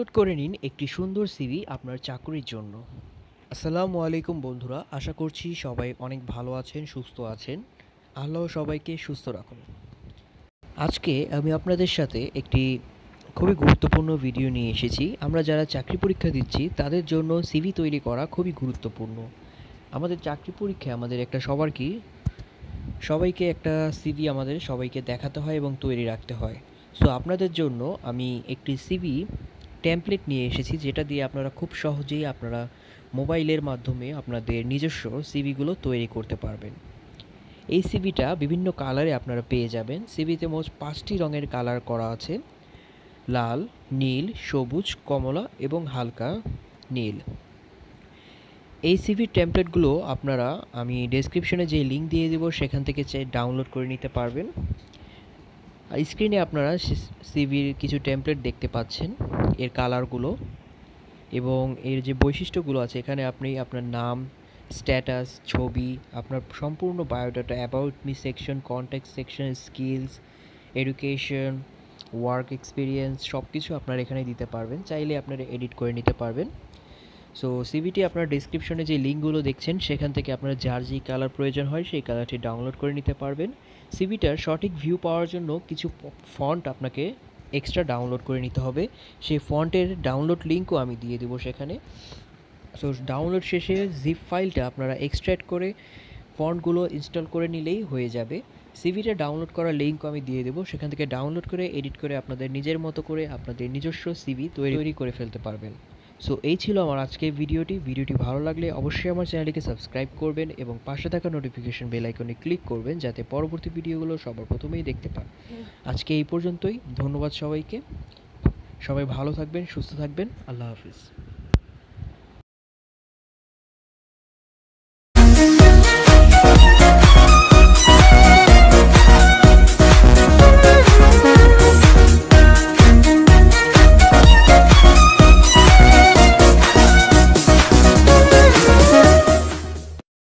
Download করে নিন একটি সুন্দর সিভি আপনার চাকরির জন্য। আসসালামু আলাইকুম বন্ধুরা, আশা করছি সবাই অনেক ভালো আছেন, সুস্থ আছেন। আল্লাহ সবাইকে সুস্থ রাখুন। আজকে আমি আপনাদের সাথে একটি খুবই গুরুত্বপূর্ণ ভিডিও নিয়ে এসেছি। আমরা যারা চাকরি পরীক্ষা দিচ্ছি তাদের জন্য সিভি তৈরি করা খুবই গুরুত্বপূর্ণ। আমাদের চাকরি পরীক্ষায় আমাদের একটা সবাইকে একটা সিভি আমাদের সবাইকে দেখাতে হয় এবং তৈরি রাখতে হয়। সো আপনাদের জন্য আমি একটি সিভি টেমপ্লেট নিয়ে এসেছি, যেটা দিয়ে আপনারা খুব সহজেই আপনারা মোবাইলের মাধ্যমে আপনাদের নিজস্ব সিভিগুলো তৈরি করতে পারবেন। এই সিভিটা বিভিন্ন কালারে আপনারা পেয়ে যাবেন। সিভিতে মোট 5টি রঙের কালার করা আছে: লাল, নীল, সবুজ, কমলা এবং হালকা নীল। এই সিভির টেমপ্লেটগুলো আপনারা আমি ডেসক্রিপশনে যে লিঙ্ক দিয়ে দেবো সেখান থেকে ডাউনলোড করে নিতে পারবেন। আর স্ক্রিনে আপনারা সিভির কিছু টেমপ্লেট দেখতে পাচ্ছেন, এর কালারগুলো এবং এর যে বৈশিষ্ট্যগুলো আছে। এখানে আপনি আপনার নাম, স্ট্যাটাস, ছবি, আপনার সম্পূর্ণ biodata, about me section, contact section, skills, education, work experience সব কিছু আপনারা এখানে দিতে পারবেন। চাইলে আপনারা এডিট করে নিতে পারবেন। সো সিভিটি আপনার ডেসক্রিপশনে যে লিঙ্কগুলো দেখছেন সেখান থেকে আপনার যার যেই কালার প্রয়োজন হয় সেই কালারটি ডাউনলোড করে নিতে পারবেন। সিভিটার সঠিক ভিউ পাওয়ার জন্য কিছু ফন্ট আপনাকে এক্সট্রা ডাউনলোড করে নিতে হবে। সেই ফন্টের ডাউনলোড লিঙ্কও আমি দিয়ে দেবো সেখানে। সো ডাউনলোড শেষে জিপ ফাইলটা আপনারা এক্সট্র্যাক্ট করে ফন্টগুলো ইনস্টল করে নিলেই হয়ে যাবে। সিভিটা ডাউনলোড করার লিঙ্কও আমি দিয়ে দেবো, সেখান থেকে ডাউনলোড করে এডিট করে আপনাদের নিজের মতো করে আপনাদের নিজস্ব সিভি তৈরি করে ফেলতে পারবেন। সো এই ছিল আমার আজকের ভিডিওটি ভালো লাগলে অবশ্যই আমার চ্যানেলটিকে সাবস্ক্রাইব করবেন এবং পাশে থাকা নোটিফিকেশন বেল আইকনে ক্লিক করবেন যাতে পরবর্তী ভিডিওগুলো সবার প্রথমেই দেখতে পান। আজকে এই পর্যন্তই। ধন্যবাদ সবাইকে। সবাই ভালো থাকবেন, সুস্থ থাকবেন। আল্লাহ হাফিজ।